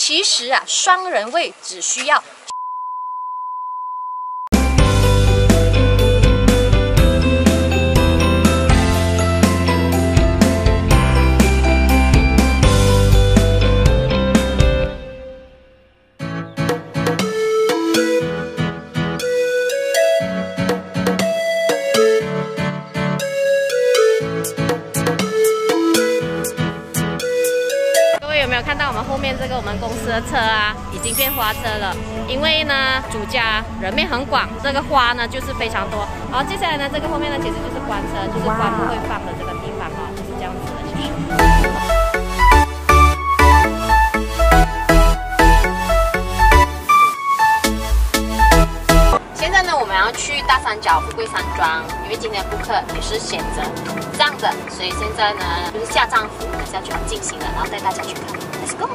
其实啊，双人位只需要。 有没有看到我们后面这个我们公司的车啊，已经变花车了？因为呢，主家人面很广，这个花呢就是非常多。好，接下来呢，这个后面呢其实就是官车，就是官部会放的这个地方哦，就是这样子的，其实。 现在呢，我们要去大三角富贵山庄，因为今天的顾客也是选择土葬的，所以现在呢就是下葬服马上就要进行了，然后带大家去看 ，Let's go。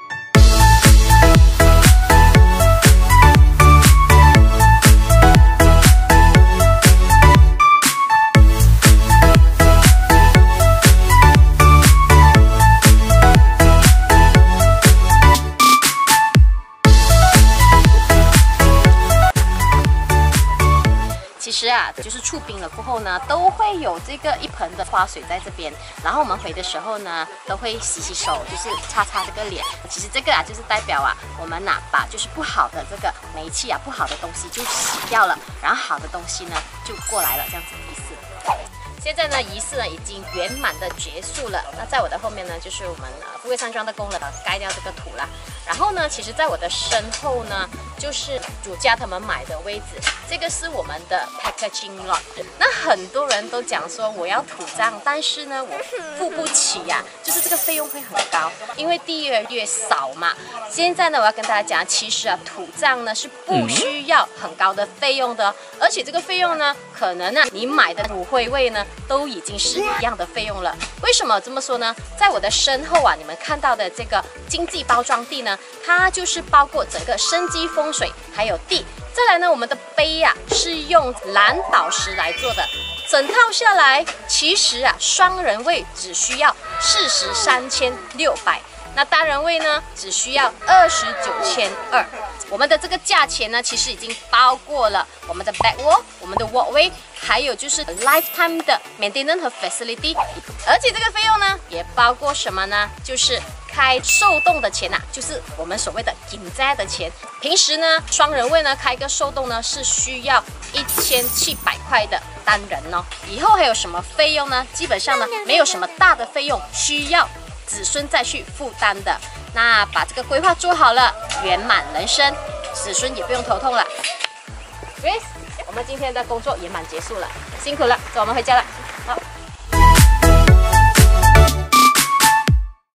其实啊，就是出殡了过后呢，都会有这个一盆的花水在这边，然后我们回的时候呢，都会洗洗手，就是擦擦这个脸。其实这个啊，就是代表啊，我们把就是不好的这个霉气啊，不好的东西就洗掉了，然后好的东西呢就过来了，这样子的意思。 现在呢，仪式呢已经圆满的结束了。那在我的后面呢，就是我们富贵山庄的工人盖掉这个土啦。然后呢，其实在我的身后呢，就是主家他们买的位置，这个是我们的 packaging lot。那很多人都讲说我要土葬，但是呢，我付不起呀、就是这个费用会很高，因为地越少嘛。现在呢，我要跟大家讲，其实啊，土葬呢是不需要很高的费用的，而且这个费用呢，可能呢你买的骨灰位呢。 都已经是一样的费用了。为什么这么说呢？在我的身后啊，你们看到的这个经济包装地呢，它就是包括整个生机风水还有地。再来呢，我们的碑啊是用蓝宝石来做的。整套下来，其实啊，双人位只需要43,600。 那单人位呢，只需要29,200。我们的这个价钱呢，其实已经包括了我们的 back wall、我们的 walkway， 还有就是 lifetime 的 maintenance 和 facility。而且这个费用呢，也包括什么呢？就是开受冻的钱呐、就是我们所谓的紧灾的钱。平时呢，双人位呢开一个受冻呢是需要1700块的单人哦。以后还有什么费用呢？基本上呢，没有什么大的费用需要 子孙再去负担的，那把这个规划做好了，圆满人生，子孙也不用头痛了。Grace， 我们今天的工作圆满结束了，辛苦了，走，我们回家了。